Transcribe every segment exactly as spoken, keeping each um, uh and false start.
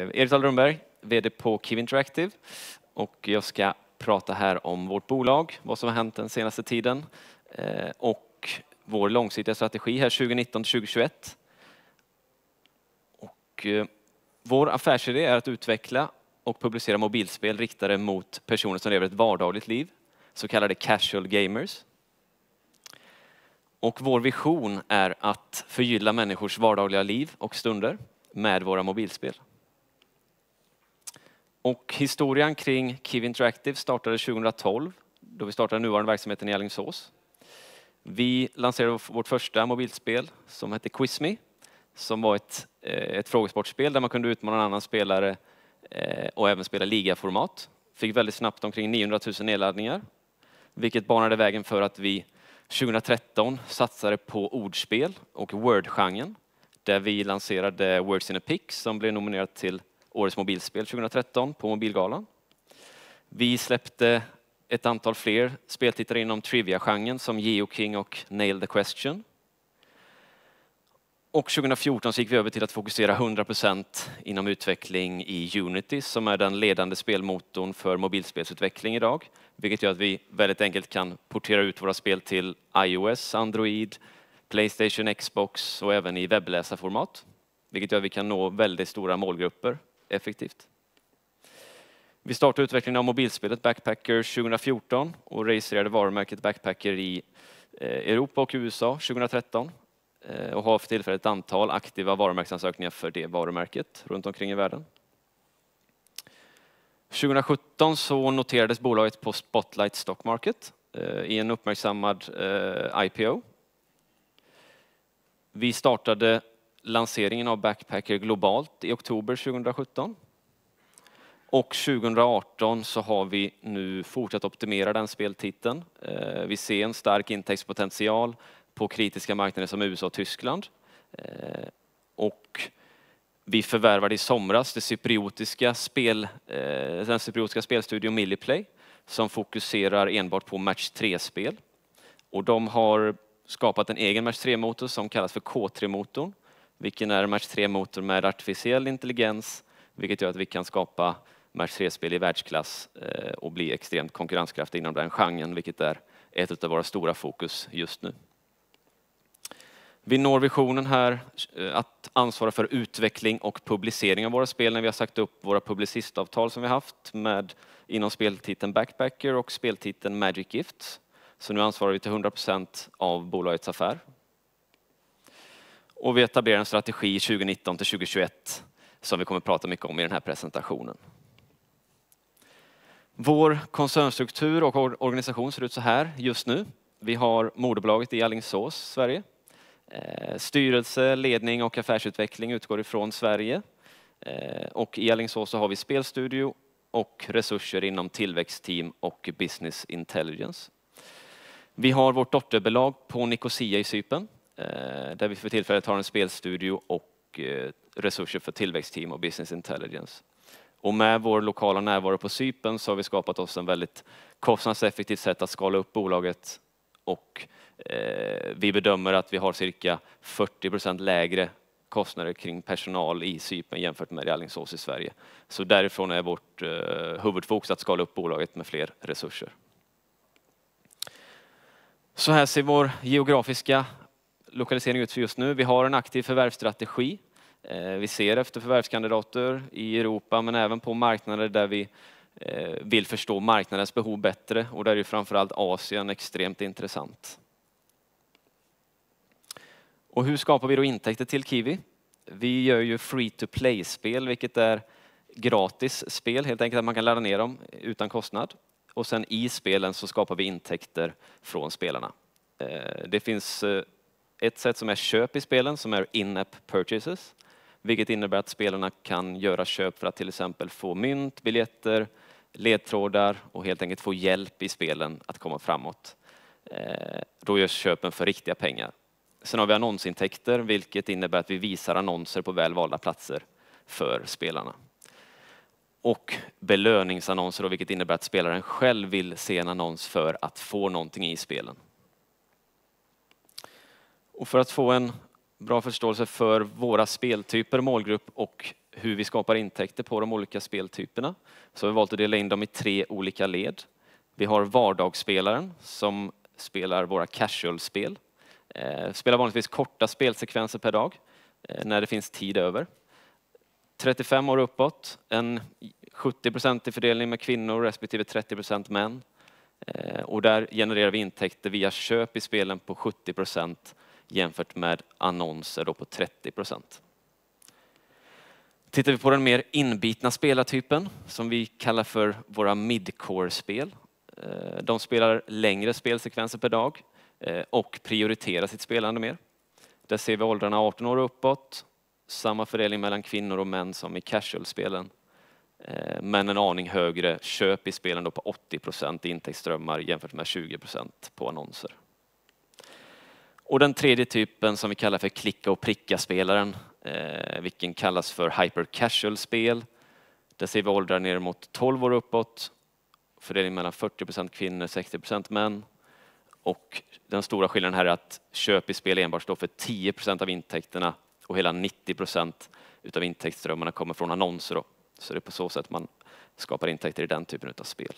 Erik Dahl Rundberg, vd på Kiwi Interactive, och jag ska prata här om vårt bolag, vad som har hänt den senaste tiden eh, och vår långsiktiga strategi här tjugonitton till tjugohundratjugoett. Och, eh, vår affärsidé är att utveckla och publicera mobilspel riktade mot personer som lever ett vardagligt liv, så kallade casual gamers. Och vår vision är att förgylla människors vardagliga liv och stunder med våra mobilspel. Och historien kring Kiwi Interactive startade tjugohundratolv, då vi startade nuvarande verksamheten i Alingsås. Vi lanserade vårt första mobilspel som hette QuizMe, som var ett, ett frågesportspel där man kunde utmana en annan spelare och även spela ligaformat. Fick väldigt snabbt omkring niohundratusen nedladdningar, vilket banade vägen för att vi tjugohundratretton satsade på ordspel och word-genren, där vi lanserade Words in a Pic som blev nominerat till Årets mobilspel tjugohundratretton på Mobilgalan. Vi släppte ett antal fler speltittare inom trivia-genren som GeoKing och Nail the Question. Och tjugohundrafjorton så gick vi över till att fokusera hundra procent inom utveckling i Unity, som är den ledande spelmotorn för mobilspelsutveckling idag. Vilket gör att vi väldigt enkelt kan portera ut våra spel till iOS, Android, PlayStation, Xbox och även i webbläsarformat. Vilket gör att vi kan nå väldigt stora målgrupper effektivt. Vi startade utvecklingen av mobilspelet Backpacker tjugohundrafjorton och registrerade varumärket Backpacker i Europa och U S A tjugohundratretton. Och har för tillfället ett antal aktiva varumärkesansökningar för det varumärket runt omkring i världen. tjugohundrasjutton så noterades bolaget på Spotlight Stock Market i en uppmärksammad I P O. Vi startade lanseringen av Backpacker globalt i oktober tjugohundrasjutton. Och tjugohundraarton så har vi nu fortsatt optimera den speltiteln. Vi ser en stark intäktspotential på kritiska marknader som U S A och Tyskland. Och vi förvärvade i somras det cypriotiska spel, den cypriotiska spelstudion Milliplay som fokuserar enbart på match tre-spel. Och de har skapat en egen match tre-motor som kallas för K tre-motorn. Vilken är en match tre-motor med artificiell intelligens, vilket gör att vi kan skapa match tre-spel i världsklass och bli extremt konkurrenskraftiga inom den genren, vilket är ett av våra stora fokus just nu. Vi når visionen här att ansvara för utveckling och publicering av våra spel när vi har sagt upp våra publicistavtal som vi haft med inom speltiteln Backpacker och speltiteln Magic Gifts. Så nu ansvarar vi till hundra procent av bolagets affär. Och vi etablerar en strategi tjugonitton till tjugohundratjugoett som vi kommer att prata mycket om i den här presentationen. Vår koncernstruktur och organisation ser ut så här just nu. Vi har moderbolaget i Alingsås, Sverige. Styrelse, ledning och affärsutveckling utgår ifrån Sverige. Och i Alingsås så har vi spelstudio och resurser inom tillväxtteam och business intelligence. Vi har vårt dotterbolag på Nicosia i Cypern, där vi för tillfället har en spelstudio och resurser för tillväxtteam och business intelligence. Och med vår lokala närvaro på Cypern så har vi skapat oss en väldigt kostnadseffektivt sätt att skala upp bolaget. Och eh, vi bedömer att vi har cirka fyrtio procent lägre kostnader kring personal i Cypern jämfört med Alingsås i Sverige. Så därifrån är vårt eh, huvudfokus att skala upp bolaget med fler resurser. Så här ser vår geografiska lokalisering ut för just nu. Vi har en aktiv förvärvsstrategi. Eh, vi ser efter förvärvskandidater i Europa men även på marknader där vi vill förstå marknadens behov bättre, och där är framförallt Asien extremt intressant. Och hur skapar vi då intäkter till Kiwi? Vi gör ju free-to-play-spel, vilket är gratis spel, helt enkelt att man kan ladda ner dem utan kostnad. Och sen i spelen så skapar vi intäkter från spelarna. Det finns ett sätt som är köp i spelen som är in-app purchases. Vilket innebär att spelarna kan göra köp för att till exempel få mynt, biljetter, ledtrådar och helt enkelt få hjälp i spelen att komma framåt. Då görs köpen för riktiga pengar. Sen har vi annonsintäkter, vilket innebär att vi visar annonser på välvalda platser för spelarna. Och belöningsannonser, vilket innebär att spelaren själv vill se en annons för att få någonting i spelen. Och för att få en bra förståelse för våra speltyper, målgrupp och hur vi skapar intäkter på de olika speltyperna. Så vi har valt att dela in dem i tre olika led. Vi har vardagsspelaren som spelar våra casual-spel. Eh, spelar vanligtvis korta spelsekvenser per dag eh, när det finns tid över. trettiofem år uppåt, en sjuttio procent i fördelning med kvinnor respektive trettio procent män. Eh, och där genererar vi intäkter via köp i spelen på sjuttio procent jämfört med annonser då på trettio procent. Tittar vi på den mer inbitna spelartypen som vi kallar för våra midcore-spel. De spelar längre spelsekvenser per dag och prioriterar sitt spelande mer. Där ser vi åldrarna arton år uppåt. Samma fördelning mellan kvinnor och män som i casual-spelen. Men en aning högre köp i spelen då på åttio procent intäktsströmmar jämfört med tjugo procent på annonser. Och den tredje typen som vi kallar för klicka och pricka-spelaren, eh, vilken kallas för hyper casual-spel. Där ser vi åldrar ner mot tolv år uppåt, fördelning mellan fyrtio procent kvinnor, sextio procent män. Och den stora skillnaden här är att köp i spel enbart står för tio procent av intäkterna och hela nittio procent utav intäktsströmmarna kommer från annonser då. Så det är på så sätt man skapar intäkter i den typen av spel.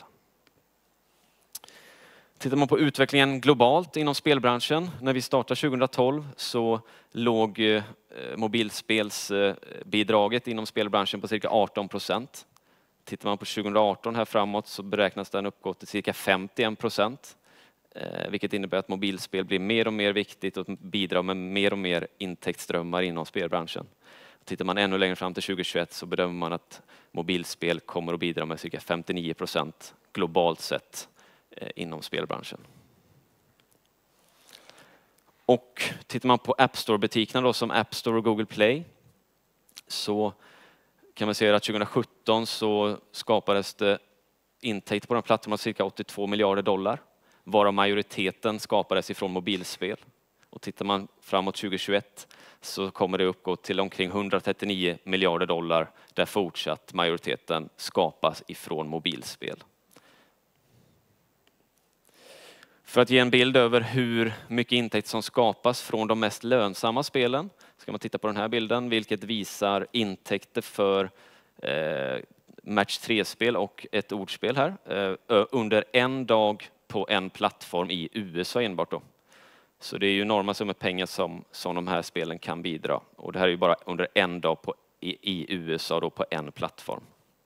Tittar man på utvecklingen globalt inom spelbranschen, när vi startade tjugohundratolv så låg eh, mobilspelsbidraget inom spelbranschen på cirka arton procent. Tittar man på tjugohundraarton här framåt så beräknas den uppgå till cirka femtioen procent. Eh, vilket innebär att mobilspel blir mer och mer viktigt och bidrar med mer och mer intäktsströmmar inom spelbranschen. Tittar man ännu längre fram till tjugohundratjugoett så bedömer man att mobilspel kommer att bidra med cirka femtionio procent globalt sett inom spelbranschen. Och tittar man på App Store-butikerna då, som App Store och Google Play, så kan man säga att tjugohundrasjutton så skapades det intäkter på den plattformen cirka åttiotvå miljarder dollar, varav majoriteten skapades ifrån mobilspel. Och tittar man framåt tjugohundratjugoett så kommer det uppgå till omkring etthundratrettionio miljarder dollar, där fortsatt majoriteten skapas ifrån mobilspel. För att ge en bild över hur mycket intäkt som skapas från de mest lönsamma spelen ska man titta på den här bilden, vilket visar intäkter för eh, match tre-spel och ett ordspel här eh, under en dag på en plattform i U S A enbart då. Så det är ju enorma summor pengar som, som de här spelen kan bidra. Och det här är ju bara under en dag på, i, i U S A då på en plattform.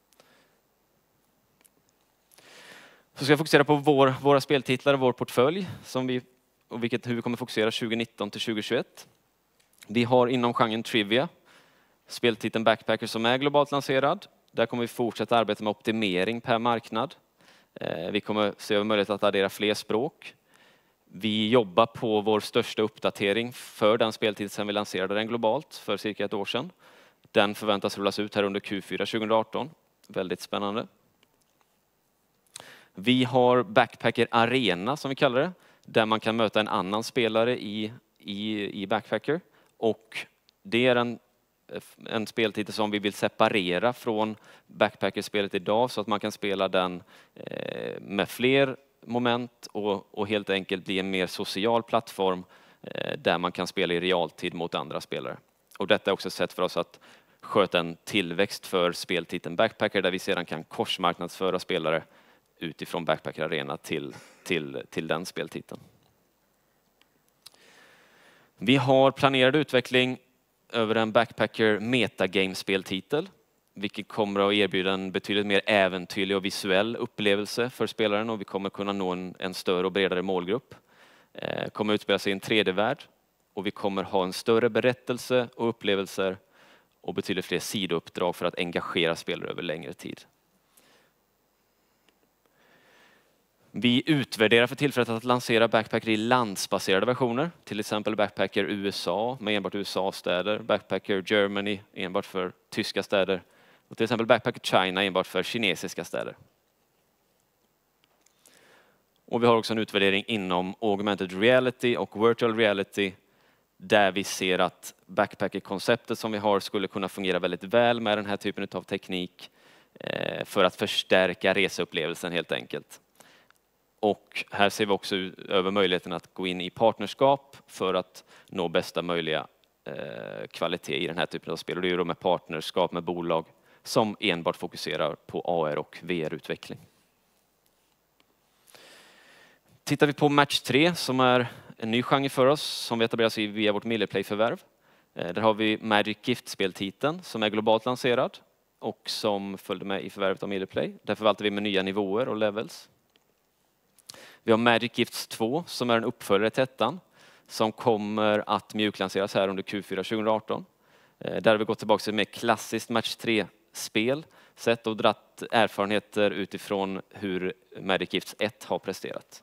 Så ska jag fokusera på vår, våra speltitlar och vår portfölj som vi, och vilket, hur vi kommer fokusera tjugonitton till tjugohundratjugoett. Vi har inom genren Trivia speltiteln Backpacker som är globalt lanserad. Där kommer vi fortsätta arbeta med optimering per marknad. Eh, vi kommer se över möjlighet att addera fler språk. Vi jobbar på vår största uppdatering för den speltitel som vi lanserade den globalt för cirka ett år sedan. Den förväntas rullas ut här under Q fyra tjugohundraarton. Väldigt spännande. Vi har Backpacker Arena som vi kallar det, där man kan möta en annan spelare i, i, i Backpacker. Och det är en, en speltitel som vi vill separera från Backpacker-spelet idag så att man kan spela den eh, med fler moment och, och helt enkelt bli en mer social plattform eh, där man kan spela i realtid mot andra spelare. Och detta är också ett sätt för oss att sköta en tillväxt för speltiteln Backpacker där vi sedan kan korsmarknadsföra spelare utifrån Backpacker Arena till, till, till den speltiteln. Vi har planerad utveckling över en Backpacker metagame-speltitel, vilket kommer att erbjuda en betydligt mer äventyrlig och visuell upplevelse för spelaren och vi kommer kunna nå en, en större och bredare målgrupp. Eh, kommer att utspela sig i en tre D-värld och vi kommer ha en större berättelse och upplevelser och betydligt fler sidouppdrag för att engagera spelare över längre tid. Vi utvärderar för tillfället att lansera Backpacker i landsbaserade versioner, till exempel Backpacker U S A med enbart U S A-städer, Backpacker Germany enbart för tyska städer och till exempel Backpacker China enbart för kinesiska städer. Och vi har också en utvärdering inom augmented reality och virtual reality där vi ser att Backpacker-konceptet som vi har skulle kunna fungera väldigt väl med den här typen av teknik för att förstärka reseupplevelsen helt enkelt. Och här ser vi också över möjligheten att gå in i partnerskap för att nå bästa möjliga eh, kvalitet i den här typen av spel. Och det är ju då med partnerskap med bolag som enbart fokuserar på A R och V R-utveckling. Tittar vi på match tre som är en ny genre för oss som vi etableras i via vårt Millerplay-förvärv. Eh, där har vi Magic Gift-speltiteln som är globalt lanserad och som följde med i förvärvet av Millerplay. Där förvaltar vi med nya nivåer och levels. Vi har Magic Gifts två som är en uppföljare till ettan som kommer att mjuklanseras här under Q fyra tjugoarton. Där har vi gått tillbaka till ett mer klassiskt match tre-spel, sett och dratt erfarenheter utifrån hur Magic Gifts ett har presterat.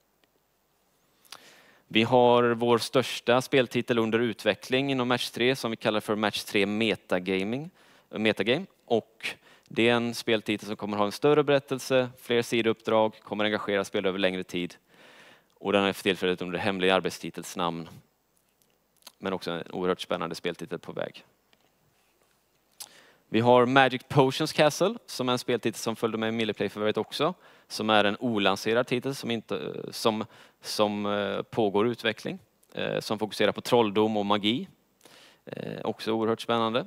Vi har vår största speltitel under utveckling inom match tre som vi kallar för match tre Metagaming, Metagame. Och det är en speltitel som kommer ha en större berättelse, fler sidouppdrag, kommer engagera spel över längre tid. Och den är för tillfället under hemlig arbetstitelsnamn. Men också en oerhört spännande speltitel på väg. Vi har Magic Potions Castle som är en speltitel som följde med i Millerplay-förvärvet också. Som är en olanserad titel som, inte, som, som pågår utveckling. Som fokuserar på trolldom och magi. Också oerhört spännande.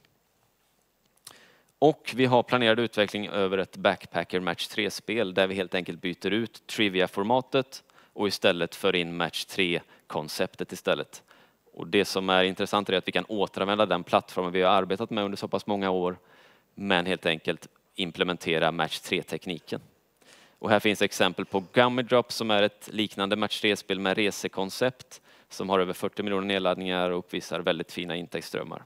Och vi har planerad utveckling över ett Backpacker Match tre-spel där vi helt enkelt byter ut Trivia-formatet och istället för in Match tre-konceptet istället. Och det som är intressant är att vi kan återanvända den plattformen vi har arbetat med under så pass många år, men helt enkelt implementera Match tre-tekniken. Och här finns exempel på Gummy Drop som är ett liknande Match tre-spel med resekoncept som har över fyrtio miljoner nedladdningar och uppvisar väldigt fina intäktsströmmar.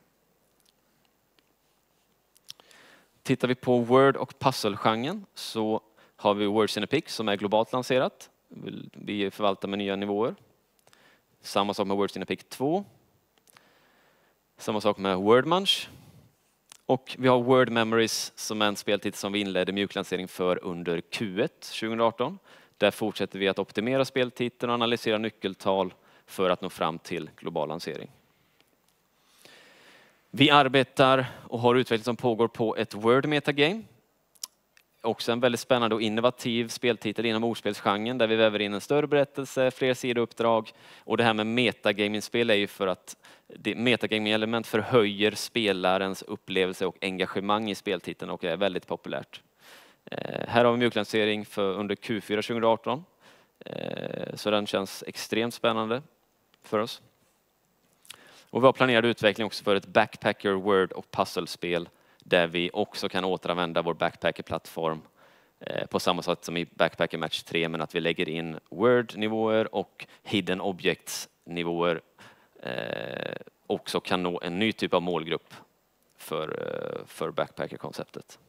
Tittar vi på Word- och puzzle-genren så har vi Words in a Pic som är globalt lanserat. Vi förvaltar med nya nivåer. Samma sak med Words in a Pic två. Samma sak med Word Munch. Och vi har Word Memories som är en speltitel som vi inledde mjuklansering för under Q ett tjugoarton. Där fortsätter vi att optimera speltiteln och analysera nyckeltal för att nå fram till global lansering. Vi arbetar och har utveckling som pågår på ett Word Metagame. Också en väldigt spännande och innovativ speltitel inom ordspelsgenren där vi väver in en större berättelse, fler sidouppdrag. Och det här med metagaming-spel är ju för att metagaming-element förhöjer spelarens upplevelse och engagemang i speltiteln och är väldigt populärt. Eh, här har vi mjuklansering för under Q fyra tjugoarton. Eh, så den känns extremt spännande för oss. Och vi har planerad utveckling också för ett Backpacker Word- och puzzle-spel där vi också kan återanvända vår Backpacker-plattform eh, på samma sätt som i Backpacker Match tre, men att vi lägger in Word-nivåer och Hidden Objects-nivåer eh, också kan nå en ny typ av målgrupp för, eh, för Backpacker-konceptet.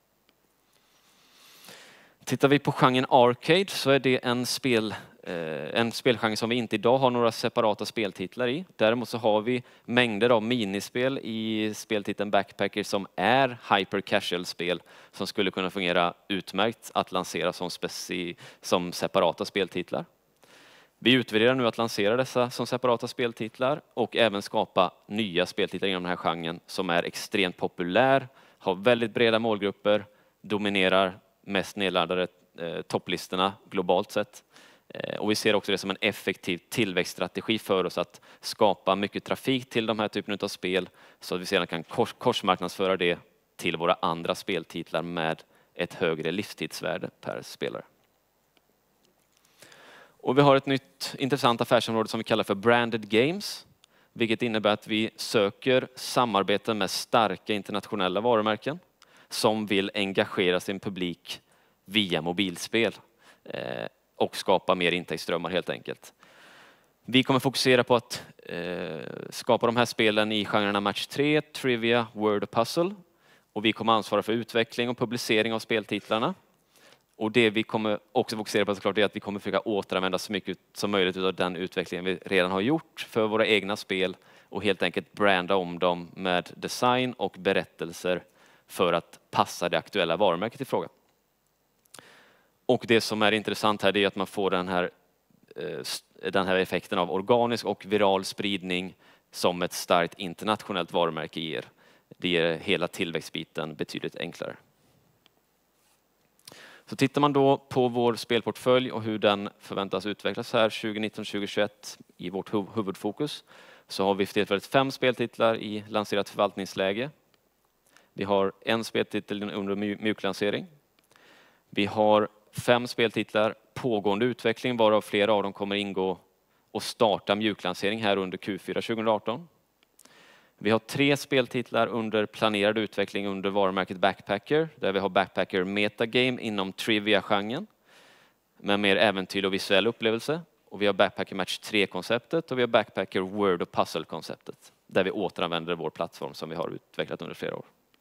Tittar vi på genren Arcade så är det en spel En spelgenre som vi inte idag har några separata speltitlar i. Däremot så har vi mängder av minispel i speltiteln Backpacker som är hyper casual-spel som skulle kunna fungera utmärkt att lansera som, speci- som separata speltitlar. Vi utvärderar nu att lansera dessa som separata speltitlar och även skapa nya speltitlar inom den här genren som är extremt populär, har väldigt breda målgrupper, dominerar mest nedladdade eh, topplistorna globalt sett. Och vi ser också det som en effektiv tillväxtstrategi för oss att skapa mycket trafik till de här typen av spel så att vi sedan kan kors- korsmarknadsföra det till våra andra speltitlar med ett högre livstidsvärde per spelare. Och vi har ett nytt intressant affärsområde som vi kallar för Branded Games, vilket innebär att vi söker samarbeten med starka internationella varumärken som vill engagera sin publik via mobilspel och skapa mer intäktsströmmar helt enkelt. Vi kommer fokusera på att eh, skapa de här spelen i genrerna Match tre, Trivia, Word och Puzzle. Och vi kommer ansvara för utveckling och publicering av speltitlarna. Och det vi kommer också fokusera på såklart är att vi kommer försöka återanvända så mycket som möjligt av den utvecklingen vi redan har gjort för våra egna spel och helt enkelt branda om dem med design och berättelser för att passa det aktuella varumärket i fråga. Och det som är intressant här är att man får den här, den här effekten av organisk och viral spridning som ett starkt internationellt varumärke ger. Det ger hela tillväxtbiten betydligt enklare. Så tittar man då på vår spelportfölj och hur den förväntas utvecklas här tjugonitton tjugohundratjugoett i vårt huvudfokus så har vi för tillfället fem speltitlar i lanserat förvaltningsläge. Vi har en speltitel under mjuklansering. Vi har fem speltitlar pågående utveckling, varav flera av dem kommer ingå och starta mjuklansering här under Q fyra tjugoarton. Vi har tre speltitlar under planerad utveckling under varumärket Backpacker, där vi har Backpacker Metagame inom Trivia-genren med mer äventyrlig och visuell upplevelse. Och vi har Backpacker Match tre-konceptet och vi har Backpacker Word och Puzzle-konceptet, där vi återanvänder vår plattform som vi har utvecklat under flera år.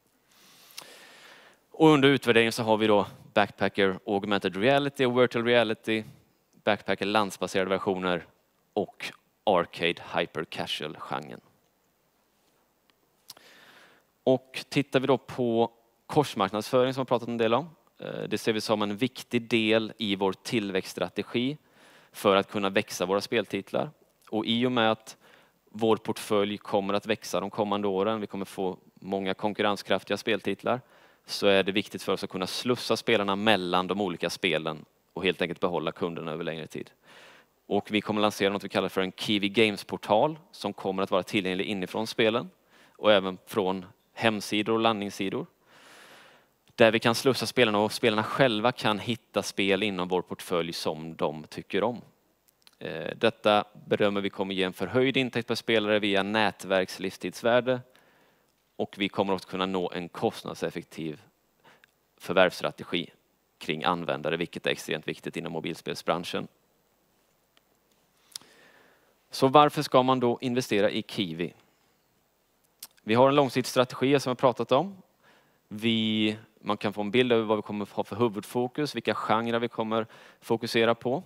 Och under utvärderingen så har vi då Backpacker Augmented Reality och Virtual Reality, Backpacker landsbaserade versioner och Arcade Hyper Casual-genren. Och tittar vi då på korsmarknadsföring som vi pratat en del om. Det ser vi som en viktig del i vår tillväxtstrategi för att kunna växa våra speltitlar. Och i och med att vår portfölj kommer att växa de kommande åren, vi kommer få många konkurrenskraftiga speltitlar, så är det viktigt för oss att kunna slussa spelarna mellan de olika spelen och helt enkelt behålla kunderna över längre tid. Och vi kommer lansera något vi kallar för en Kiwi Games-portal som kommer att vara tillgänglig inifrån spelen och även från hemsidor och landningssidor. Där vi kan slussa spelarna och spelarna själva kan hitta spel inom vår portfölj som de tycker om. Detta bedömer vi kommer ge en förhöjd intäkt per spelare via nätverks livstidsvärde. Och vi kommer också kunna nå en kostnadseffektiv förvärvsstrategi kring användare, vilket är extremt viktigt inom mobilspelsbranschen. Så varför ska man då investera i Kiwi? Vi har en långsiktig strategi som jag pratat om. Vi, man kan få en bild över vad vi kommer ha för huvudfokus, vilka genrer vi kommer fokusera på.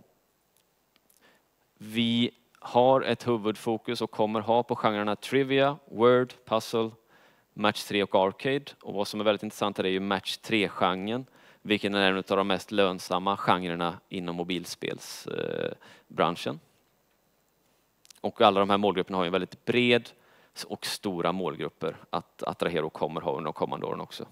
Vi har ett huvudfokus och kommer ha på genrerna Trivia, Word, Puzzle, Match tre och Arcade. Och vad som är väldigt intressant är ju Match tre-genren, vilken är en av de mest lönsamma genrerna inom mobilspelsbranschen. Och alla de här målgrupperna har en väldigt bred och stora målgrupper att attrahera och kommer ha under de kommande åren också.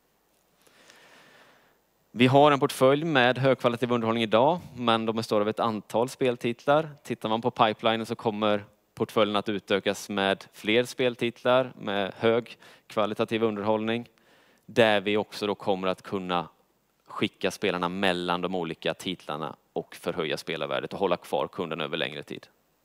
Vi har en portfölj med högkvalitativ underhållning idag, men de består av ett antal speltitlar. Tittar man på pipelinen så kommer portföljen att utökas med fler speltitlar med hög kvalitativ underhållning, där vi också då kommer att kunna skicka spelarna mellan de olika titlarna och förhöja spelarvärdet och hålla kvar kunden över längre tid.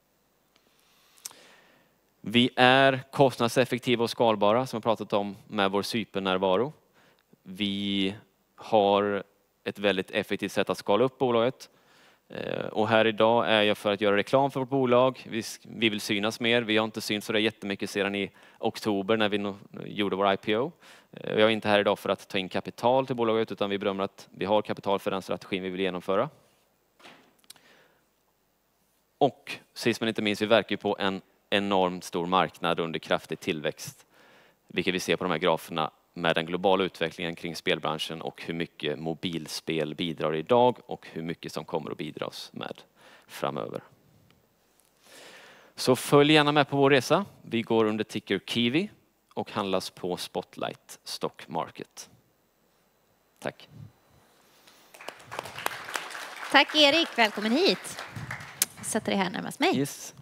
Vi är kostnadseffektiva och skalbara, som jag pratat om med vår Cypern-närvaro. Vi har ett väldigt effektivt sätt att skala upp bolaget. Och här idag är jag för att göra reklam för vårt bolag. Vi, vi vill synas mer. Vi har inte synts så där jättemycket sedan i oktober när vi no, gjorde vår I P O. Jag är inte här idag för att ta in kapital till bolaget, utan vi bedömer att vi har kapital för den strategin vi vill genomföra. Och sist men inte minst, vi verkar på en enormt stor marknad under kraftig tillväxt. Vilket vi ser på de här graferna med den globala utvecklingen kring spelbranschen och hur mycket mobilspel bidrar idag och hur mycket som kommer att bidras med framöver. Så följ gärna med på vår resa. Vi går under ticker Kiwi och handlas på Spotlight Stock Market. Tack. Tack Erik, välkommen hit. Jag sätter dig här närmast mig. Yes.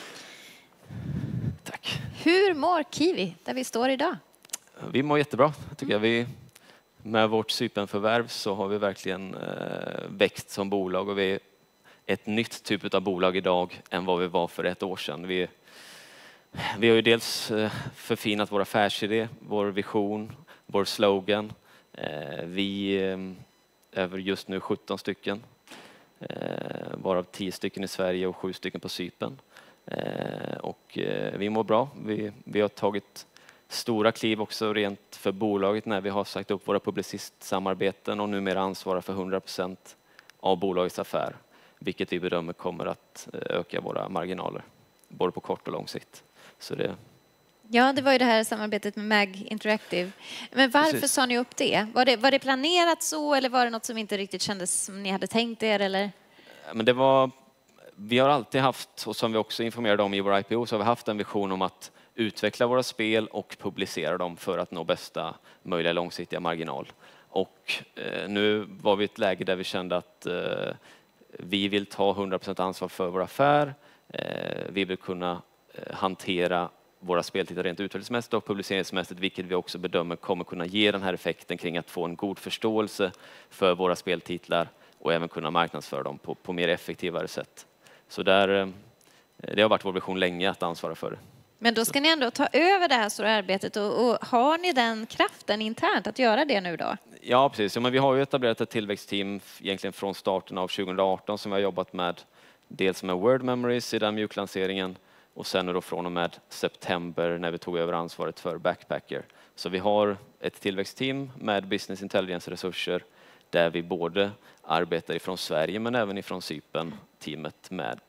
Tack. Hur mår Kiwi där vi står idag? Vi mår jättebra, tycker jag. Vi, med vårt Cypernförvärv så har vi verkligen eh, växt som bolag och vi är ett nytt typ av bolag idag än vad vi var för ett år sedan. Vi, vi har ju dels eh, förfinat vår affärsidé, vår vision, vår slogan. Eh, vi eh, är just nu sjutton stycken, eh, varav tio stycken i Sverige och sju stycken på Cypern. Eh, och eh, vi mår bra. Vi, vi har tagit stora kliv också rent för bolaget när vi har sagt upp våra publicistsamarbeten och numera ansvarar för hundra procent av bolagets affär, vilket vi bedömer kommer att öka våra marginaler både på kort och lång sikt. Så det... Ja, det var ju det här samarbetet med Mag Interactive. Men varför Precis. sa ni upp det? Var det? Var det planerat så eller var det något som inte riktigt kändes som ni hade tänkt er? Eller? Men det var... Vi har alltid haft, och som vi också informerade om i vår I P O, så har vi haft en vision om att utveckla våra spel och publicera dem för att nå bästa möjliga långsiktiga marginal. Och eh, nu var vi i ett läge där vi kände att eh, vi vill ta hundra procent ansvar för vår affär. Eh, vi vill kunna hantera våra speltitlar rent utvecklingsmässigt och publiceringsmässigt, vilket vi också bedömer kommer kunna ge den här effekten kring att få en god förståelse för våra speltitlar och även kunna marknadsföra dem på, på mer effektivare sätt. Så där, det har varit vår vision länge att ansvara för det. Men då ska ni ändå ta över det här stora arbetet och, och har ni den kraften internt att göra det nu då? Ja, precis. Ja, men vi har ju etablerat ett tillväxtteam egentligen från starten av tjugo arton som vi har jobbat med dels med Word Memories i den mjuklanseringen och sen då från och med september när vi tog över ansvaret för Backpacker. Så vi har ett tillväxtteam med business intelligence-resurser där vi både arbetar ifrån Sverige men även ifrån Cypern, teamet med,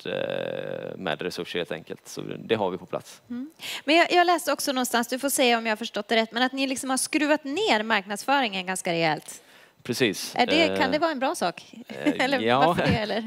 med resurser helt enkelt. Så det har vi på plats. Mm. Men jag, jag läste också någonstans, du får säga om jag har förstått det rätt, men att ni liksom har skruvat ner marknadsföringen ganska rejält. Precis. Är det, kan det vara en bra sak? eller ja, varför det, eller?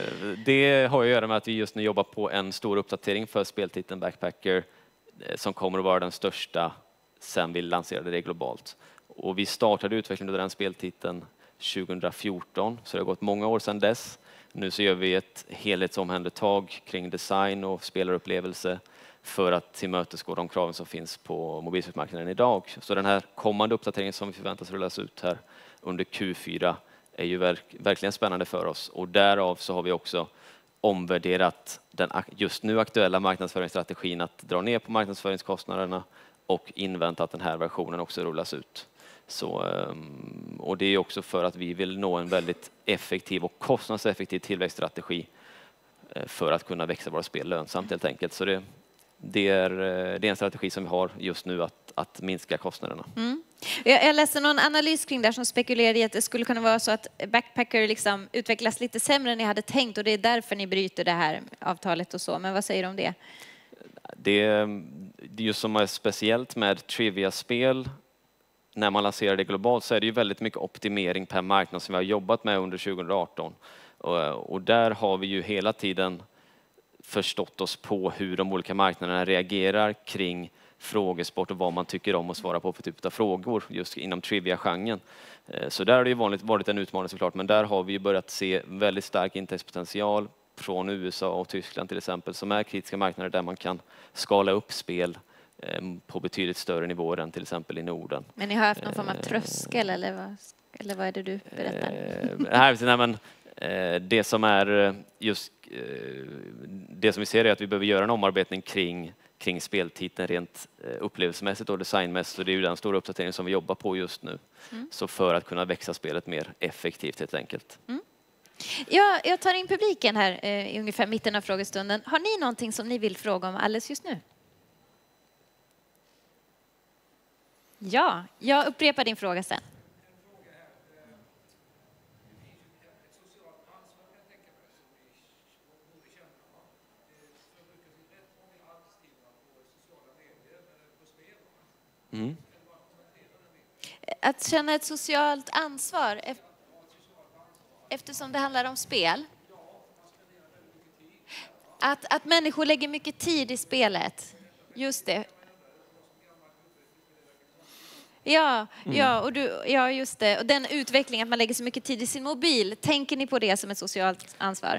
Det har att göra med att vi just nu jobbar på en stor uppdatering för speltiteln Backpacker som kommer att vara den största sen vi lanserade det globalt. Och vi startade utvecklingen av den speltiteln tjugo fjorton, så det har gått många år sedan dess. Nu så gör vi ett helhetsomhändertag kring design och spelarupplevelse för att tillmötesgå de kraven som finns på mobilspelsmarknaden idag. Så den här kommande uppdateringen som vi förväntas rullas ut här under Q fyra är ju verk, verkligen spännande för oss. Och därav så har vi också omvärderat den just nu aktuella marknadsföringsstrategin att dra ner på marknadsföringskostnaderna och invänta att den här versionen också rullas ut. Så, och det är också för att vi vill nå en väldigt effektiv och kostnadseffektiv tillväxtstrategi för att kunna växa våra spel lönsamt helt enkelt. Så det, det, är, det är en strategi som vi har just nu att, att minska kostnaderna. Mm. Jag, jag läste någon analys kring där som spekulerade i att det skulle kunna vara så att Backpacker liksom utvecklas lite sämre än ni hade tänkt och det är därför ni bryter det här avtalet och så. Men vad säger du om det? Det, det är ju som är speciellt med Trivia-spel. När man lanserar det globalt så är det ju väldigt mycket optimering per marknad som vi har jobbat med under tjugo arton. Och, och där har vi ju hela tiden förstått oss på hur de olika marknaderna reagerar kring frågesport och vad man tycker om att svara på för typ av frågor just inom trivia-genren. Så där har det ju vanligt varit en utmaning såklart, men där har vi ju börjat se väldigt stark intäktspotential från U S A och Tyskland till exempel som är kritiska marknader där man kan skala upp spel på betydligt större nivåer än till exempel i Norden. Men ni har haft någon form av tröskel eller vad, eller vad är det du berättar? Eh, nej, men, eh, det som är just eh, det som vi ser är att vi behöver göra en omarbetning kring, kring speltiteln rent eh, upplevelsemässigt och designmässigt och det är ju den stora uppdateringen som vi jobbar på just nu. Mm. Så för att kunna växa spelet mer effektivt helt enkelt. Mm. Ja, jag tar in publiken här eh, i ungefär mitten av frågestunden. Har ni någonting som ni vill fråga om alldeles just nu? Ja, jag upprepar din fråga sen. Mm. Att känna ett socialt ansvar eftersom det handlar om spel. Att, att människor lägger mycket tid i spelet. Just det. Ja, mm. ja, och du, ja, just det. Och den utvecklingen att man lägger så mycket tid i sin mobil. Tänker ni på det som ett socialt ansvar?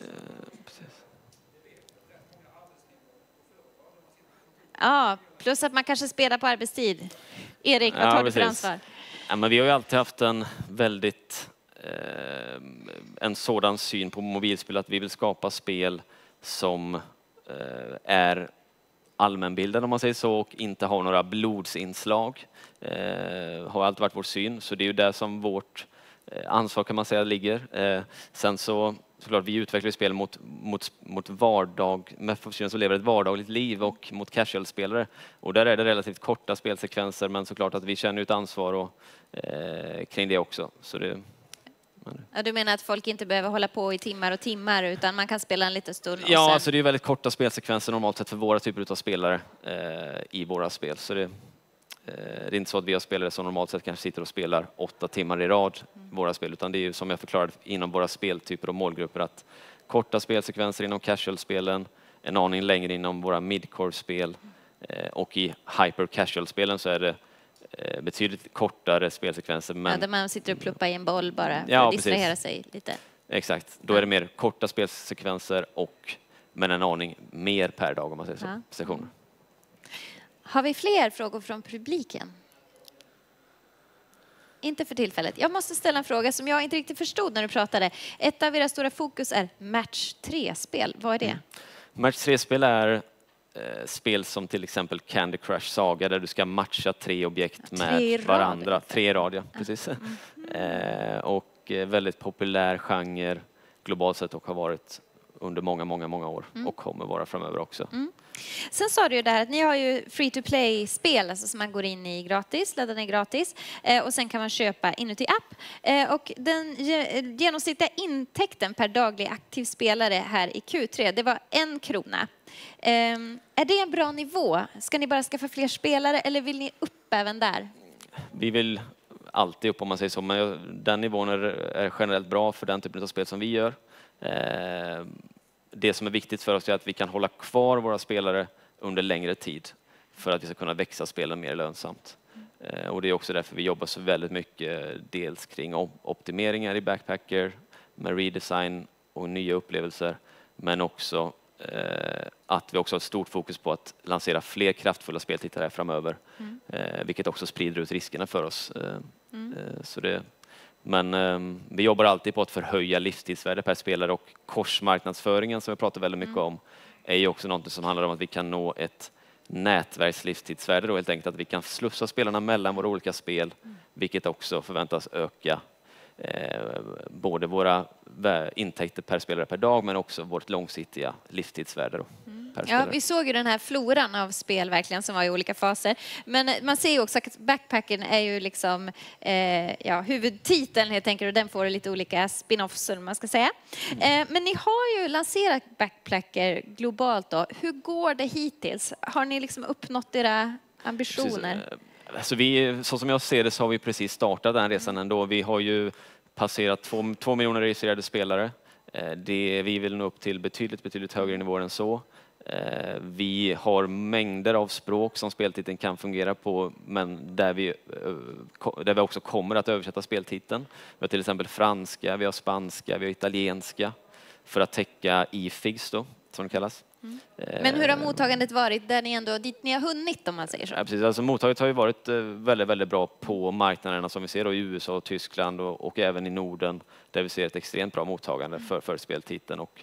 Ja, plus att man kanske spelar på arbetstid. Erik, vad tar ja, du för ansvar? Ja, men vi har ju alltid haft en väldigt eh, en sådan syn på mobilspel att vi vill skapa spel som eh, är allmänbildade om man säger så och inte har några blodsinslag. Eh, har alltid varit vår syn, så det är ju där som vårt eh, ansvar kan man säga ligger. Eh, sen så såklart vi utvecklar spel mot, mot, mot vardag, med personer som lever ett vardagligt liv och mot casual-spelare. Och där är det relativt korta spelsekvenser men såklart att vi känner ett ansvar och, eh, kring det också. Så det, ja, du menar att folk inte behöver hålla på i timmar och timmar utan man kan spela en liten stund? Och ja, sen... alltså det är väldigt korta spelsekvenser normalt sett för våra typer av spelare eh, i våra spel. Så det, eh, det är inte så att vi har spelare som normalt sett kanske sitter och spelar åtta timmar i rad mm. våra spel, utan det är ju som jag förklarade inom våra speltyper och målgrupper att korta spelsekvenser inom casual-spelen, en aning längre inom våra midcore-spel eh, och i hyper-casual-spelen så är det betydligt kortare spelsekvenser. Men... Ja, där man sitter och pluppar i en boll bara för ja, att distrahera precis. sig lite. Exakt. Då är det mer korta spelsekvenser och men en aning mer per dag om man säger så, Ja. sessioner. Har vi fler frågor från publiken? Inte för tillfället. Jag måste ställa en fråga som jag inte riktigt förstod när du pratade. Ett av era stora fokus är match tre-spel. Vad är det? Mm. Match tre-spel är eh, spel som till exempel Candy Crush Saga där du ska matcha tre objekt Tre med i rad, varandra. ungefär. Tre i rad, ja, precis. eh, och eh, väldigt populär genre globalt sett och har varit under många, många, många år och kommer vara framöver också. Sen sa du ju där att ni har ju free to play-spel, alltså som man går in i gratis, laddar ner gratis, eh, och sen kan man köpa inuti app. Eh, och den ge- genomsnittliga intäkten per daglig aktiv spelare här i Q tre, det var en krona. Eh, är det en bra nivå? Ska ni bara skaffa fler spelare eller vill ni upp även där? Vi vill alltid upp om man säger så, men den nivån är, är generellt bra för den typen av spel som vi gör. Eh, det som är viktigt för oss är att vi kan hålla kvar våra spelare under längre tid för att vi ska kunna växa spelen mer lönsamt. Eh, och det är också därför vi jobbar så väldigt mycket dels kring optimeringar i Backpacker med redesign och nya upplevelser, men också eh, att vi också har ett stort fokus på att lansera fler kraftfulla speltitlar framöver, mm. eh, vilket också sprider ut riskerna för oss. Eh, mm. eh, så det Men eh, vi jobbar alltid på att förhöja livstidsvärde per spelare, och korsmarknadsföringen som vi pratar väldigt mycket mm. om är ju också något som handlar om att vi kan nå ett nätverkslivstidsvärde då, helt enkelt att vi kan slussa spelarna mellan våra olika spel, mm. vilket också förväntas öka eh, både våra intäkter per spelare per dag men också vårt långsiktiga livstidsvärde då. Mm. Ja, vi såg ju den här floran av spel verkligen som var i olika faser. Men man ser ju också att Backpacken är ju liksom eh, ja, huvudtiteln helt enkelt, och den får lite olika spin-offs man ska säga. Mm. Eh, men ni har ju lanserat Backpacker globalt då. Hur går det hittills? Har ni liksom uppnått era ambitioner? Precis. Alltså vi, så som jag ser det så har vi precis startat den resan ändå. Vi har ju passerat två, två miljoner registrerade spelare. Eh, det, vi vill nå upp till betydligt, betydligt högre nivåer än så. Vi har mängder av språk som speltiteln kan fungera på, men där vi, där vi också kommer att översätta speltiteln. Vi har till exempel franska, vi har spanska, vi har italienska för att täcka I F I Gs då, som det kallas. Mm. Men hur har mottagandet varit där ni ändå, dit ni har hunnit om man säger så? Ja, precis. Alltså, mottagandet har ju varit väldigt, väldigt bra på marknaderna som vi ser då, i U S A och Tyskland och, och även i Norden där vi ser ett extremt bra mottagande för, för speltiteln. Och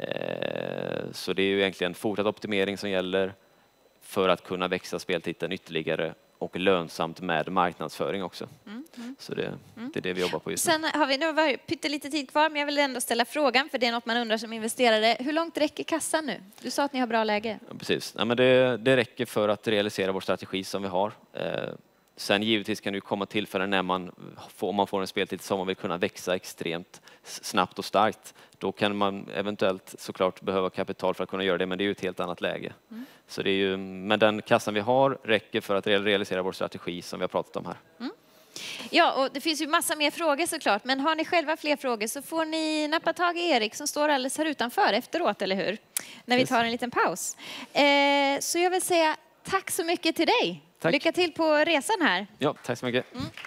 så det är ju egentligen fortsatt optimering som gäller för att kunna växa speltiteln ytterligare och lönsamt med marknadsföring också. Mm, mm. Så det, det är det vi jobbar på just nu. Sen har vi, nu har vi pyttelite tid kvar, men jag vill ändå ställa frågan, för det är något man undrar som investerare. Hur långt räcker kassan nu? Du sa att ni har bra läge. Ja, precis. Ja, men det, det räcker för att realisera vår strategi som vi har. Eh, Sen givetvis kan det komma tillfällen när man får, om man får en speltitel som man vill kunna växa extremt snabbt och starkt. Då kan man eventuellt såklart behöva kapital för att kunna göra det, men det är ju ett helt annat läge. Mm. Så det är ju, men den kassan vi har räcker för att realisera vår strategi som vi har pratat om här. Mm. Ja, och det finns ju massa mer frågor såklart, men har ni själva fler frågor så får ni nappa tag i Erik som står alldeles här utanför efteråt, eller hur? När vi tar en liten paus. Eh, så jag vill säga tack så mycket till dig. Tack. Lycka till på resan här. Ja, tack så mycket. Mm.